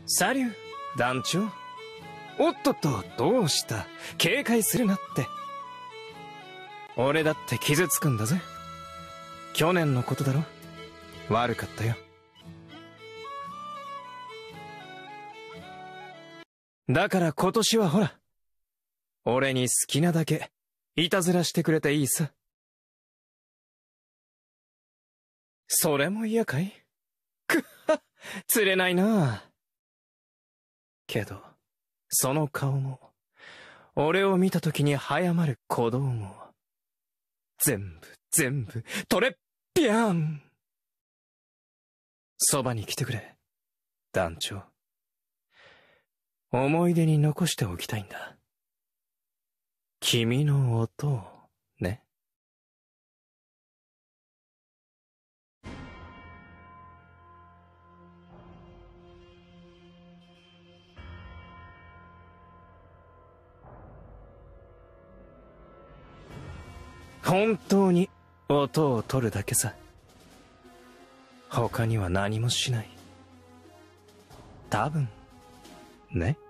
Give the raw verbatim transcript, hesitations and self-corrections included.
サリュー、団長。おっとっと、どうした？警戒するなって。俺だって傷つくんだぜ。去年のことだろ。悪かったよ。だから今年はほら、俺に好きなだけいたずらしてくれていいさ。それも嫌かい？くっは、釣れないな。けどその顔も俺を見た時に早まる鼓動も全部全部トレッピャン。そばに来てくれ、団長。思い出に残しておきたいんだ。君の音をね。本当に音を取るだけさ。他には何もしない。多分ね。